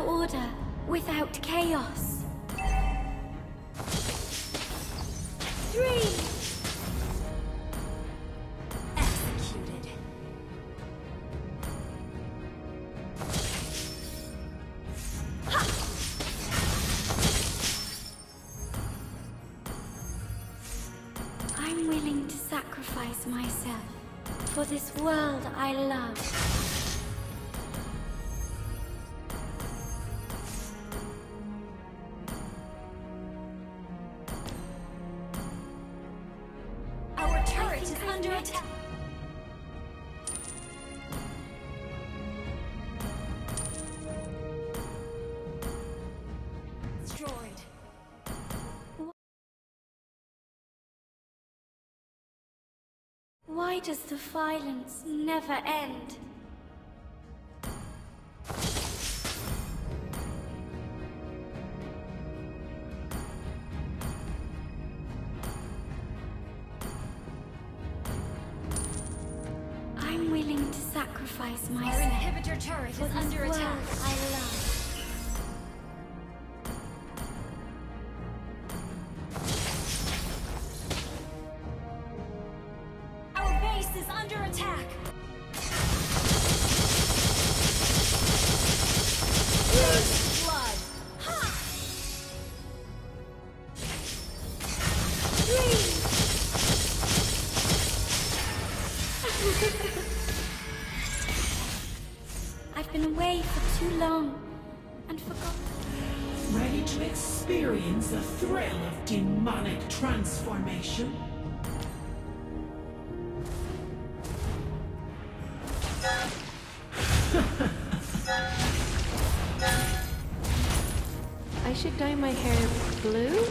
order without chaos. 3. Executed. Ha! I'm willing to sacrifice myself for this world I love. Under attack. Destroyed. Why does the violence never end? I'm willing to sacrifice myself. Our inhibitor turret is under attack. I love. Our base is under attack. First blood. Ha! 3. I've been away for too long and forgotten. Ready to experience the thrill of demonic transformation? I should dye my hair blue?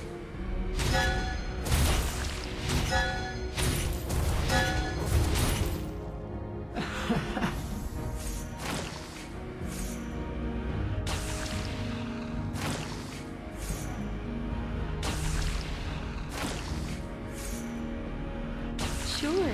Sure.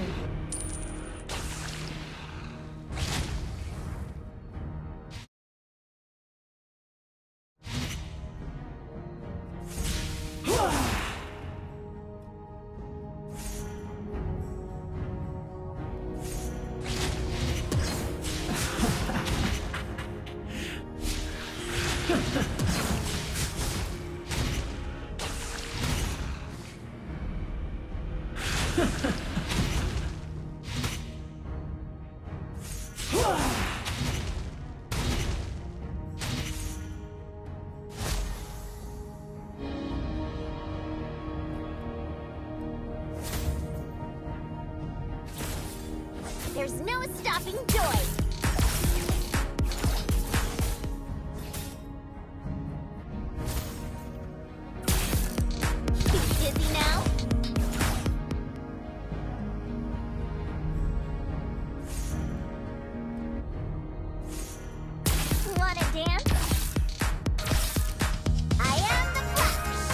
There's no stopping joy. You dizzy now? Wanna dance? I am the Flash.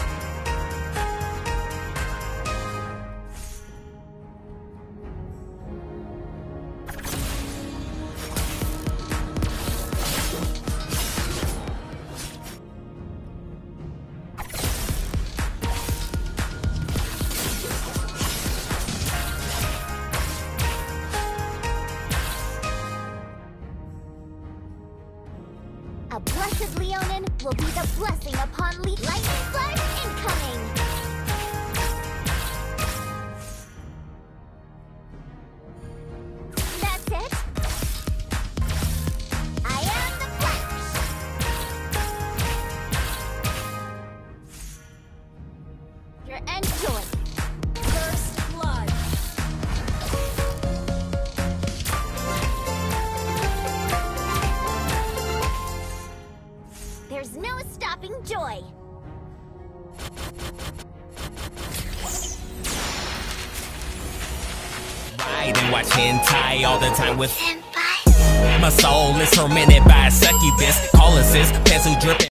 A blessed Leonin will be the blessing upon lightning flash incoming! That's it! I am the Flash! Your end joy! First blood! There's no stopping joy. Ride and watch hentai all the time with senpai. My soul is tormented by a succubus. Call assist, pencil dripping.